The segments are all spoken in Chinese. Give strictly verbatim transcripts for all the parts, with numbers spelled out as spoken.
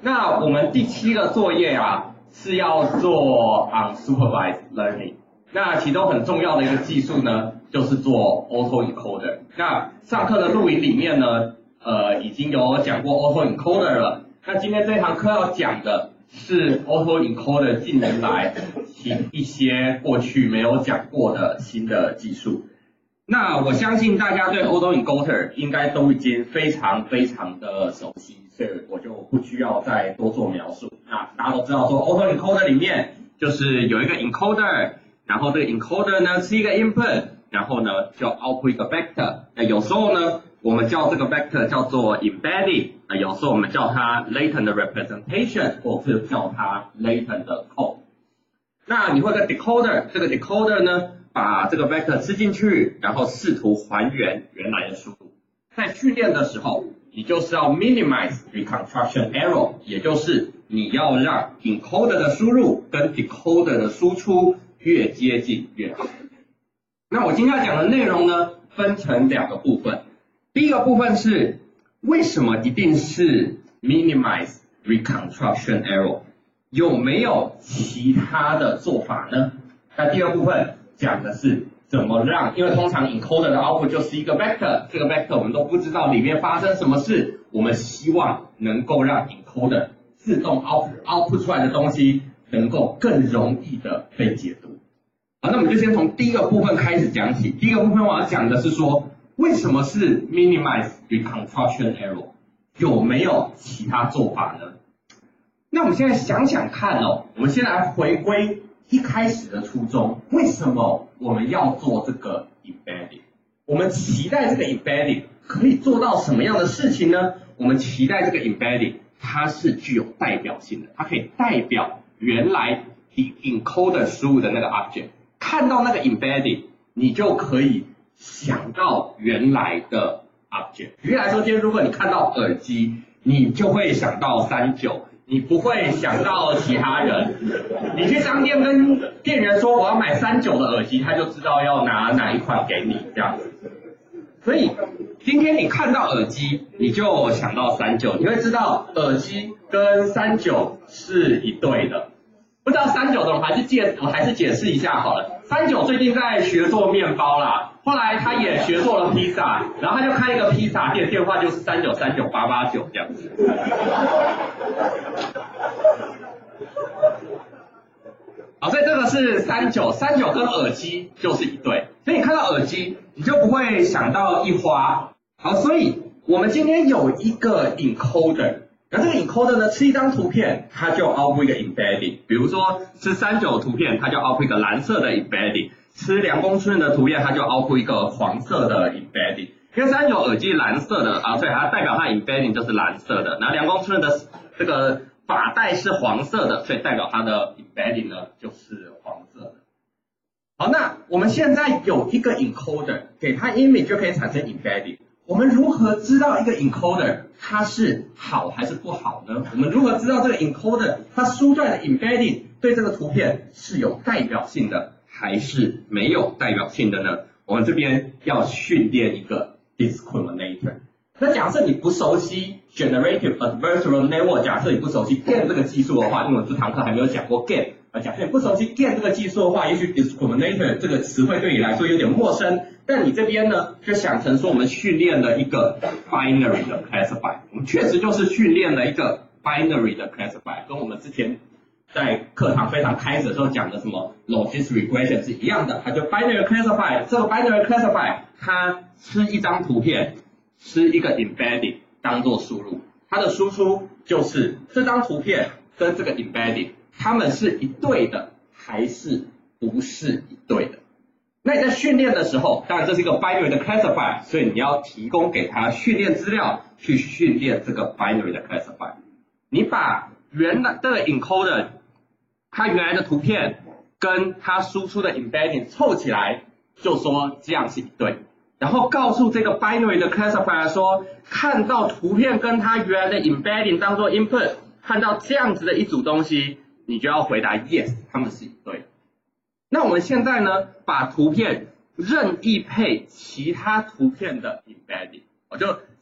那我们第七个作业啊是要做 unsupervised learning。那其中很重要的一个技术呢，就是做 Auto-encoder。那上课的录影里面呢，呃，已经有讲过 Auto-encoder 了。那今天这堂课要讲的是 Auto-encoder近年来一些过去没有讲过的新的技术。那我相信大家对 Auto-encoder 应该都已经非常非常的熟悉，所以我就不需要再多做描述。那大家都知道说 Auto-encoder 里面就是有一个 encoder， 然后这个 encoder 呢是一个 input， 然后呢就 output 一个 vector。那有时候呢我们叫这个 vector 叫做 embedding， 那有时候我们叫它 latent representation， 或者是叫它 latent code。那你会个 decoder， 这个 decoder 呢把这个 vector 吃进去，然后试图还原原来的输入。在训练的时候，你就是要 minimize reconstruction error， 也就是你要让 encoder 的输入跟 decoder 的输出越接近越好。那我今天要讲的内容呢，分成两个部分。第一个部分是为什么一定是 minimize reconstruction error， 有没有其他的做法呢？那第二部分讲的是怎么让，因为通常 encoder 的 output 就是一个 vector， 这个 vector 我们都不知道里面发生什么事，我们希望能够让 encoder 自动 output output 出来的东西能够更容易的被解读。好，那我们就先从第一个部分开始讲起。第一个部分我要讲的是说，为什么是 minimize reconstruction error， 有没有其他做法呢？那我们现在想想看哦，我们先来回归一开始的初衷，为什么我们要做这个 embedding？ 我们期待这个 embedding 可以做到什么样的事情呢？我们期待这个 embedding 它是具有代表性的，它可以代表原来 encoder 输入的那个 object， 看到那个 embedding 你就可以想到原来的 object。举例来说，今天如果你看到耳机，你就会想到三九。你不会想到其他人，你去商店跟店员说我要买三九的耳机，他就知道要拿哪一款给你这样子。所以今天你看到耳机，你就想到三九，你会知道耳机跟三九是一对的。不知道三九的，我还是解我还是解释一下好了。三九最近在学做面包啦，后来他也学做了披萨，然后他就开一个披萨店，电话就是三九三九八八九这样子。好，所以这个是三九，三九跟耳机就是一对，所以你看到耳机，你就不会想到一花。好，所以我们今天有一个 encoder。那这个 encoder 呢，吃一张图片，它就 output 一个 embedding。比如说吃三九图片，它就 output 一个蓝色的 embedding； 吃凉宫春的图片，它就 output 一个黄色的 embedding。因为三九耳机蓝色的啊，所以它代表它 embedding 就是蓝色的。然后凉宫春的这个发带是黄色的，所以代表它的 embedding 呢就是黄色的。好，那我们现在有一个 encoder， 给它 image 就可以产生 embedding。我们如何知道一个 encoder 它是好还是不好呢？我们如何知道这个 encoder 它输出来的 embedding 对这个图片是有代表性的还是没有代表性的呢？我们这边要训练一个 discriminator。那假设你不熟悉 generative adversarial network， 假设你不熟悉 GAN 这个技术的话，因为我这堂课还没有讲过 GAN， 呃，假设你不熟悉 GAN 这个技术的话，也许 discriminator 这个词汇对你来说有点陌生。但你这边呢，就想成说我们训练了一个 binary 的 classify， 我们确实就是训练了一个 binary 的 classify， 跟我们之前在课堂非常开始的时候讲的什么 logistic regression 是一样的，它就 binary classify， 这个 binary classify 它吃一张图片，吃一个 embedding 当做输入，它的输出就是这张图片跟这个 embedding 它们是一对的还是不是一对的。那你在训练的时候，当然这是一个 binary 的 classify， 所以你要提供给它训练资料去训练这个 binary 的 classify。你把原来这个 encoder 它原来的图片跟它输出的 embedding 凑起来，就说这样是一对。然后告诉这个 binary 的 classifier 说，看到图片跟它原来的 embedding 当做 input， 看到这样子的一组东西，你就要回答 yes， 它们是一对。那我们现在呢，把图片任意配其他图片的 embedding， 我就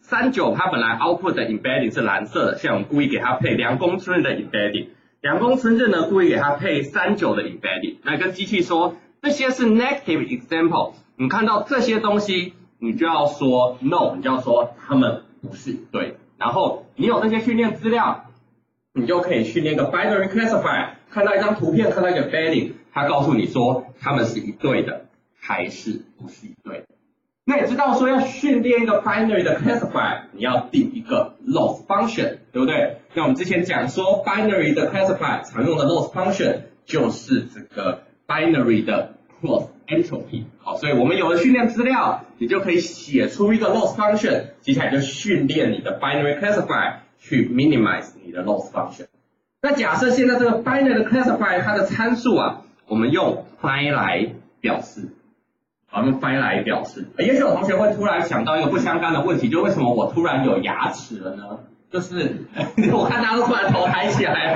三九它本来 output 的 embedding 是蓝色的，现在我们故意给它配两公寸的 embedding， 两公寸日呢故意给它配三九的 embedding， 来跟机器说这些是 negative example， 你看到这些东西，你就要说 no， 你就要说它们不是一对的。然后你有这些训练资料，你就可以训练一个 binary classifier， 看到一张图片，看到一个 embedding， 它告诉你说它们是一对的还是不是一对的。那你知道说要训练一个 binary 的 classifier， 你要定一个 loss function， 对不对？那我们之前讲说 binary 的 classifier 常用的 loss function 就是这个 binary 的 cross entropy。好，所以我们有了训练资料，你就可以写出一个 loss function， 接下来就训练你的 binary classifier 去 minimize 你的 loss function。那假设现在这个 binary 的 classifier 它的参数啊，我们用 find 来表示。我们 find 来表示，也许有同学会突然想到一个不相干的问题，就为什么我突然有牙齿了呢？就是我看大家都突然头抬起来，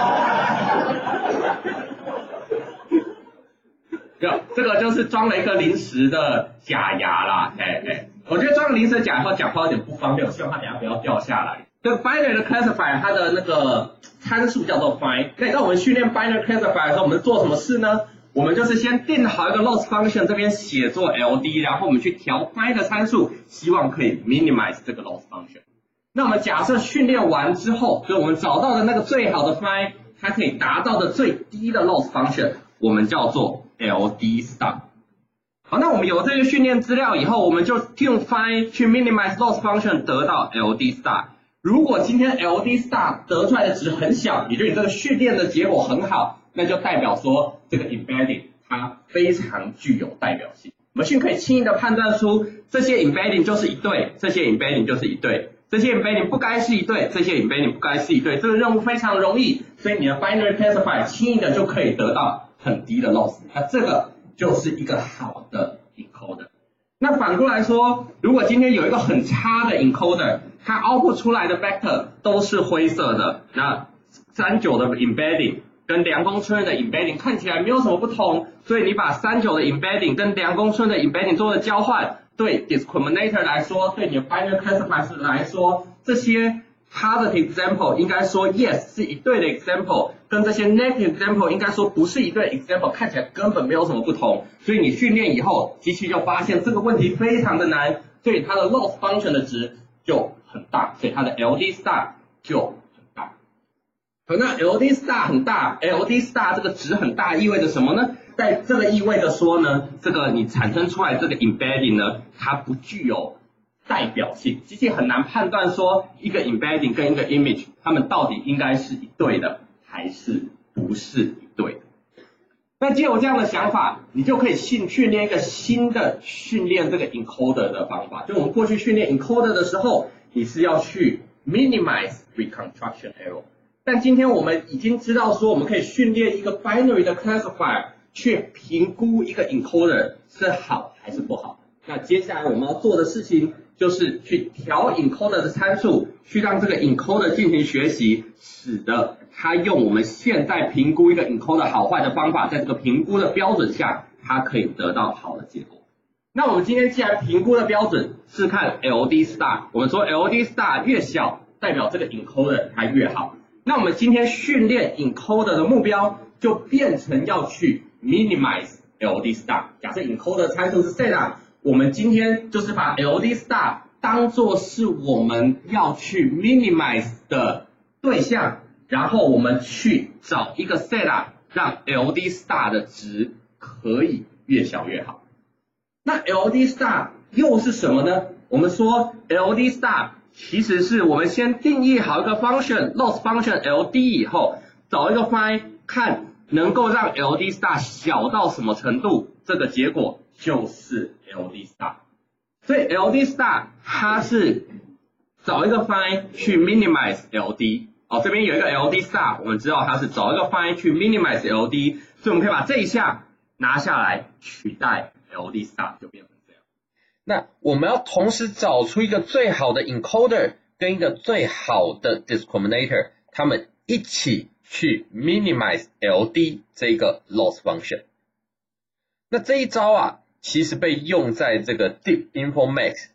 有这个就是装了一个临时的假牙啦，哎哎，我觉得装了临时的假牙后讲话有点不方便，我希望它等下不要掉下来。这个 binary 的 classifier 它的那个参数叫做 find， 那你知道我们训练 binary classifier 的时候，我们做什么事呢？我们就是先定好一个 loss function， 这边写作 L D， 然后我们去调 find 的参数，希望可以 minimize 这个 loss function。那我们假设训练完之后，就是我们找到的那个最好的 find， 它可以达到的最低的 loss function， 我们叫做 L D star。好，那我们有这些训练资料以后，我们就用 find 去 minimize loss function 得到 L D star。如果今天 L D star 得出来的值很小，也就是你这个训练的结果很好，那就代表说这个 embedding 它非常具有代表性。Machine 可以轻易的判断出这些 embedding 就是一对，这些 embedding 就是一对，这些 embedding 不该是一对，这些 embedding 不该是一对。这个任务非常容易，所以你的 binary classifier 轻易的就可以得到很低的 loss。那这个就是一个好的 encoder。那反过来说，如果今天有一个很差的 encoder， 它 output 出来的 vector 都是灰色的，那三九的 embedding 跟两公寸的 embedding 看起来没有什么不同，所以你把三九的 embedding 跟两公寸的 embedding 做了交换，对 discriminator 来说，对你的 binary classifier 来说，这些 positive example 应该说 yes 是一对的 example， 跟这些 negative example 应该说不是一对的 example， 看起来根本没有什么不同。所以你训练以后，机器就发现这个问题非常的难，所以它的 loss function 的值就很大，所以它的 L D star 就很大。好，那 L D star 很大 ，L D star 这个值很大意味着什么呢？在这个意味着说呢，这个你产生出来这个 embedding 呢，它不具有代表性，机器很难判断说一个 embedding 跟一个 image 它们到底应该是一对的还是不是一对的。那既有这样的想法，你就可以训训练一个新的训练这个 encoder 的方法。就我们过去训练 encoder 的时候，你是要去 minimize reconstruction error， 但今天我们已经知道说，我们可以训练一个 binary 的 classifier 去评估一个 encoder 是好还是不好。那接下来我们要做的事情就是去调 encoder 的参数，去让这个 encoder 进行学习，使得它用我们现在评估一个 encoder 好坏的方法，在这个评估的标准下，它可以得到好的结果。那我们今天既然评估的标准是看 L D star， 我们说 L D star 越小，代表这个 encoder 它越好。那我们今天训练 encoder 的目标就变成要去 minimize L D star。假设 encoder 参数是 theta， 我们今天就是把 L D star 当作是我们要去 minimize 的对象，然后我们去找一个 theta， 让 L D star 的值可以越小越好。那 L D star 又是什么呢？我们说 L D star 其实是我们先定义好一个 function loss function L D 以后，找一个 find 看能够让 L D star 小到什么程度，这个结果就是 L D star。所以 L D star 它是找一个 find 去 minimize L D。哦，这边有一个 L D star， 我们知道它是找一个 find 去 minimize L D， 所以我们可以把这一项拿下来取代 L D star 就变成这样。那我们要同时找出一个最好的 encoder 跟一个最好的 discriminator， 他们一起去 minimize L D 这个 loss function。那这一招啊，其实被用在这个 Deep Info Max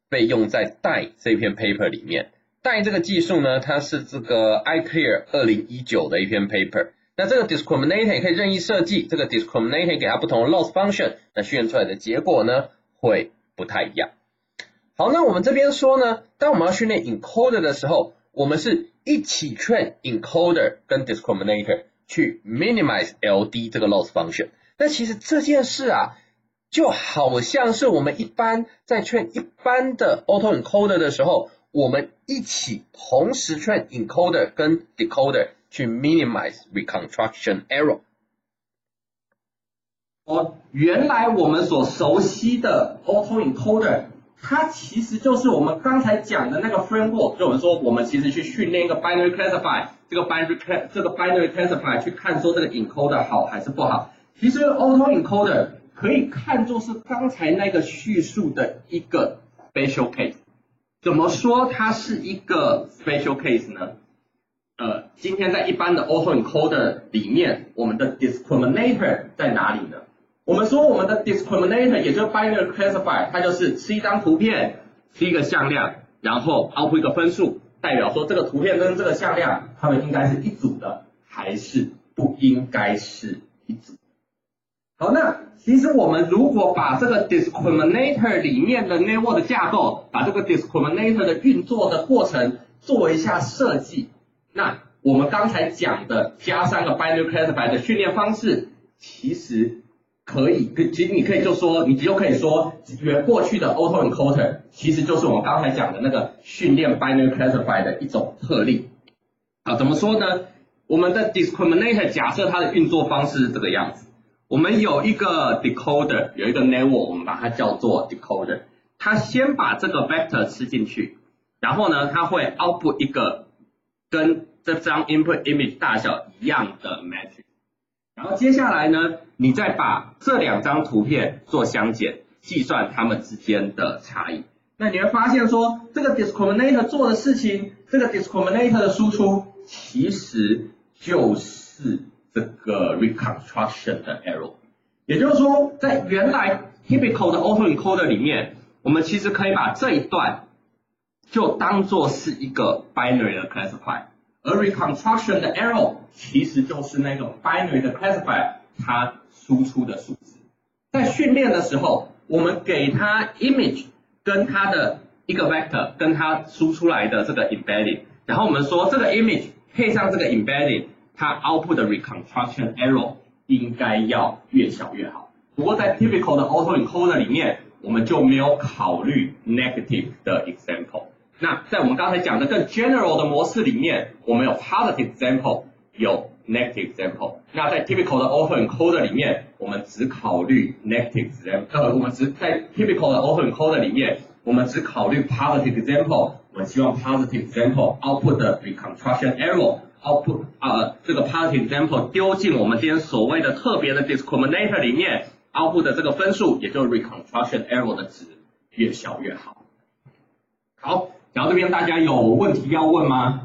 被用在 D A I 这篇 paper 里面。D A I 这个技术呢，它是这个 iClear 二零一九的一篇 paper。那这个 discriminator 也可以任意设计，这个 discriminator 给它不同的 loss function， 那训练出来的结果呢会不太一样。好，那我们这边说呢，当我们要训练 encoder 的时候，我们是一起 train encoder 跟 discriminator 去 minimize L D 这个 loss function。那其实这件事啊，就好像是我们一般在 train 一般的 auto-encoder 的时候，我们一起同时 train encoder 跟 decoder 去 minimize reconstruction error。 哦，原来我们所熟悉的 auto-encoder， 它其实就是我们刚才讲的那个 framework， 就我们说我们其实去训练一个 binary classify， 这个 binary 这个 binary classify 去看说这个 encoder 好还是不好。其实 auto-encoder 可以看作是刚才那个叙述的一个 special case。怎么说它是一个 special case 呢？呃，今天在一般的 auto-encoder 里面，我们的 discriminator 在哪里呢？我们说我们的 discriminator 也就是 binary classify， 它就是吃一张图片，吃一个向量，然后 output 一个分数，代表说这个图片跟这个向量，它们应该是一组的，还是不应该是一组。好，那其实我们如果把这个 discriminator 里面的 network 的架构，把这个 discriminator 的运作的过程做一下设计，那我们刚才讲的加上个 binary classify 的训练方式，其实可以，其实你可以就说，你就可以说，原过去的 auto-encoder 其实就是我们刚才讲的那个训练 binary classify 的一种特例。啊，怎么说呢？我们的 discriminator 假设它的运作方式是这个样子。我们有一个 decoder， 有一个 network， 我们把它叫做 decoder。它先把这个 vector 吃进去，然后呢，它会 output 一个跟这张 input image 大小一样的 matrix。然后接下来呢，你再把这两张图片做相减，计算它们之间的差异。那你会发现说，这个 discriminator 做的事情，这个 discriminator 的输出其实就是这个 reconstruction 的 error， 也就是说，在原来 typical 的 auto-encoder 里面，我们其实可以把这一段就当作是一个 binary 的 classify， 而 reconstruction 的 error 其实就是那个 binary 的 classify 它输出的数值。在训练的时候，我们给它 image 跟它的一个 vector 跟它输出来的这个 embedding， 然后我们说这个 image 配上这个 embedding，它 output 的 reconstruction error 应该要越小越好。不过在 typical 的 auto-encoder 里面，我们就没有考虑 negative 的 example。那在我们刚才讲的更 general 的模式里面，我们有 positive example， 有 negative example。那在 typical 的 auto-encoder 里面，我们只考虑 negative example， 呃，我们只在 typical 的 auto-encoder 里面，我们只考虑 positive example。我们希望 positive example output 的 reconstruction error。output 呃这个 positive example 丢进我们今天所谓的特别的 discriminator 里面 ，output 的这个分数，也就是 reconstruction error 的值越小越好。好，讲到这边大家有问题要问吗？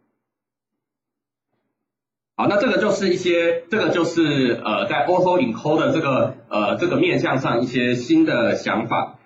好，那这个就是一些，这个就是呃在 auto-encoder 这个呃这个面向上一些新的想法。